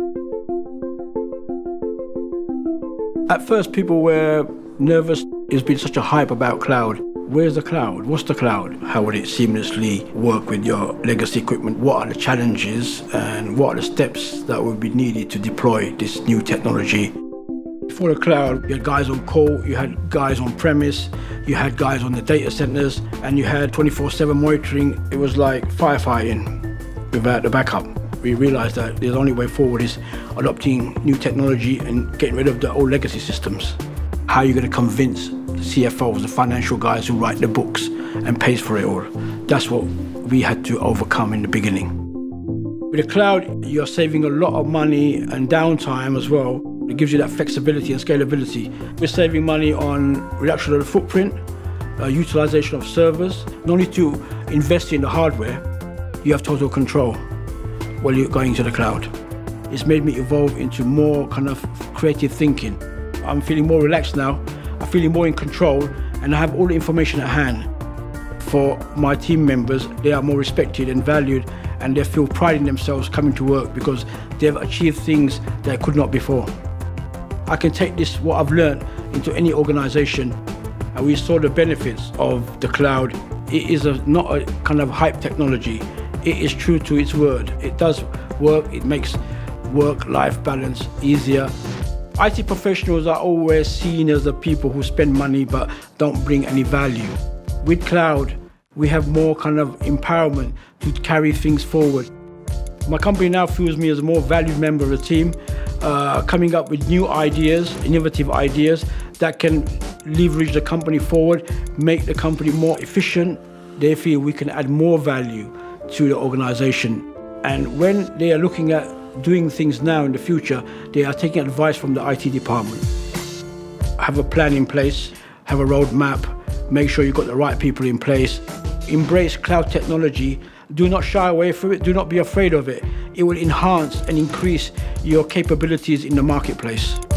At first, people were nervous. There's been such a hype about cloud. Where's the cloud? What's the cloud? How would it seamlessly work with your legacy equipment? What are the challenges and what are the steps that would be needed to deploy this new technology? Before the cloud, you had guys on call, you had guys on premise, you had guys on the data centers, and you had 24/7 monitoring. It was like firefighting without the backup. We realized that the only way forward is adopting new technology and getting rid of the old legacy systems. How are you going to convince the CFOs, the financial guys who write the books and pays for it all? That's what we had to overcome in the beginning. With the cloud, you're saving a lot of money and downtime as well. It gives you that flexibility and scalability. We're saving money on reduction of the footprint, utilization of servers. No need to invest in the hardware. You have total control while you're going to the cloud. It's made me evolve into more kind of creative thinking. I'm feeling more relaxed now. I'm feeling more in control, and I have all the information at hand. For my team members, they are more respected and valued, and they feel pride in themselves coming to work because they've achieved things they could not before. I can take this, what I've learned, into any organization, and we saw the benefits of the cloud. It is not a kind of hype technology. It is true to its word. It does work. It makes work-life balance easier. IT professionals are always seen as the people who spend money but don't bring any value. With cloud, we have more kind of empowerment to carry things forward. My company now feels me as a more valued member of the team, coming up with new ideas, innovative ideas that can leverage the company forward, make the company more efficient. They feel we can add more value to the organization. And when they are looking at doing things now in the future, they are taking advice from the IT department. Have a plan in place, have a roadmap, make sure you've got the right people in place. Embrace cloud technology. Do not shy away from it. Do not be afraid of it. It will enhance and increase your capabilities in the marketplace.